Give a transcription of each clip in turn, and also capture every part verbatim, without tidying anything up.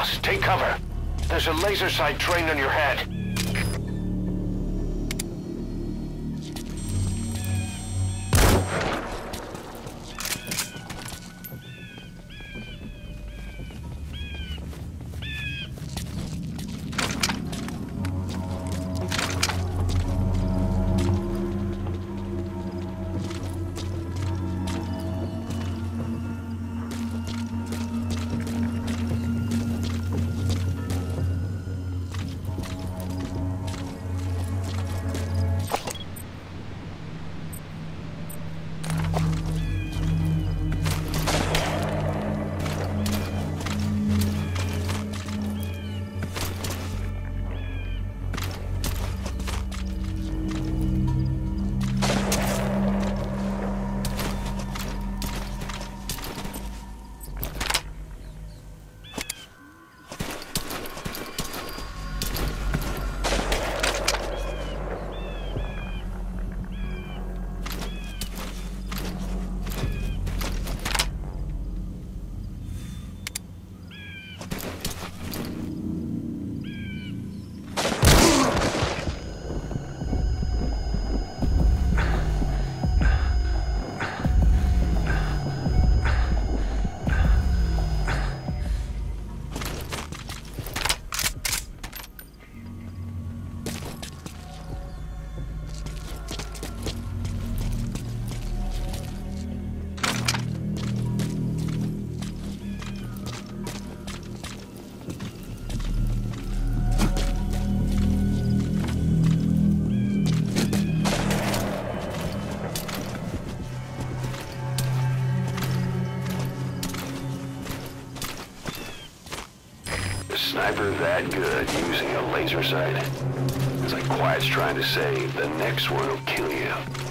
Boss, take cover. There's a laser sight trained on your head. Sniper that good using a laser sight? It's like Quiet's trying to say, the next one will kill you.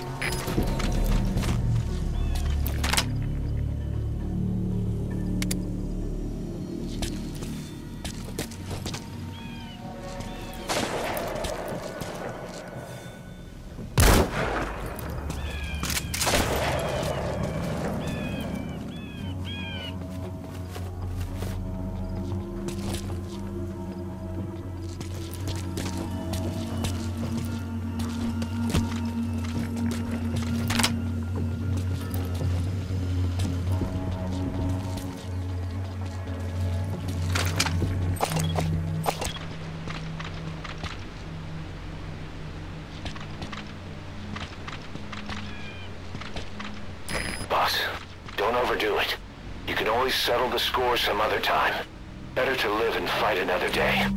Boss, don't overdo it. You can always settle the score some other time. Better to live and fight another day.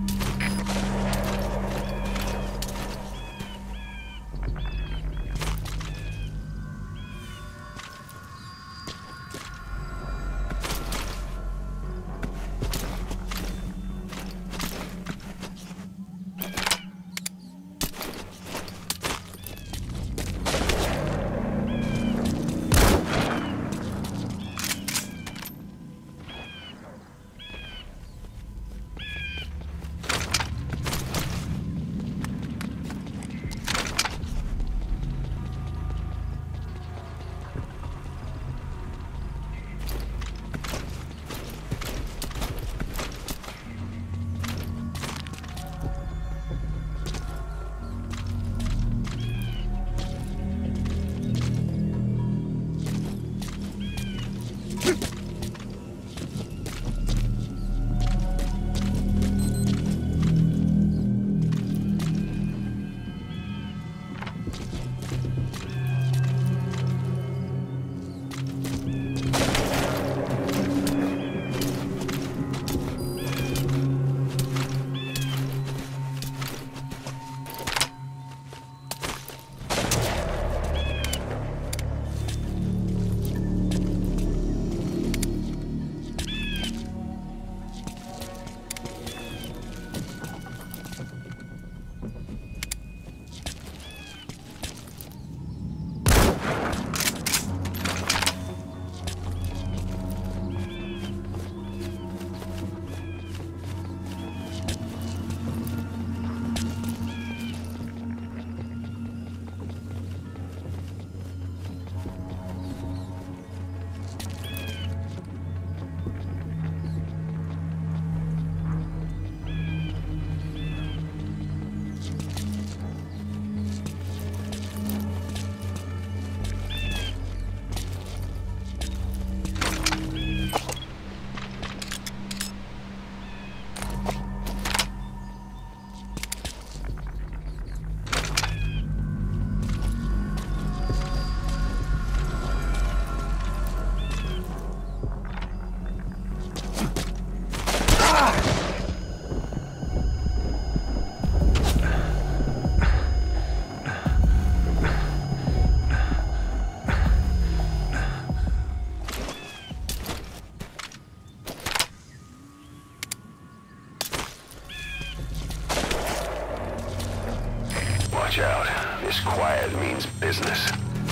Watch out. This quiet means business.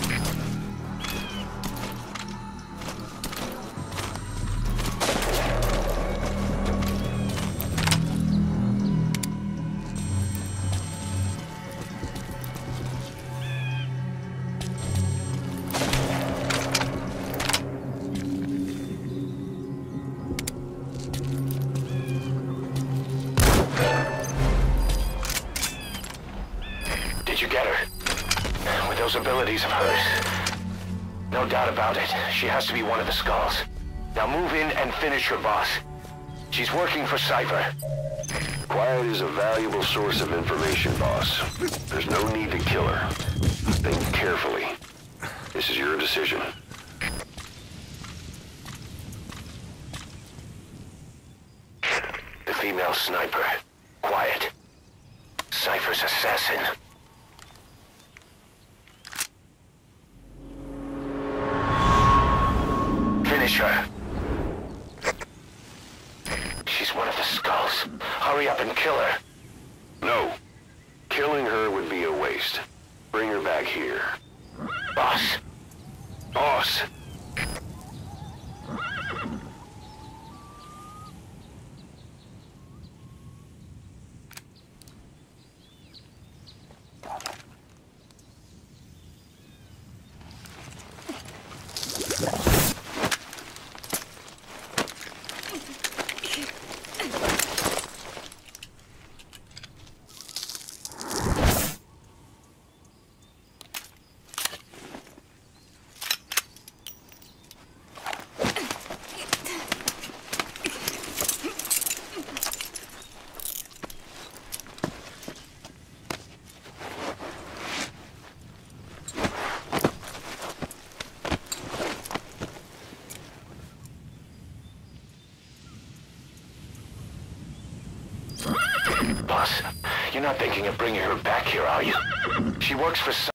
Did you get her? With those abilities of hers? No doubt about it. She has to be one of the Skulls. Now move in and finish her boss. She's working for Cypher. Quiet is a valuable source of information, boss. There's no need to kill her. Think carefully. This is your decision. The female sniper. Quiet. Cypher's assassin. Finish her. She's one of the Skulls. Hurry up and kill her. No. Killing her would be a waste. Bring her back here. Boss. Boss! Boss, you're not thinking of bringing her back here, are you? She works for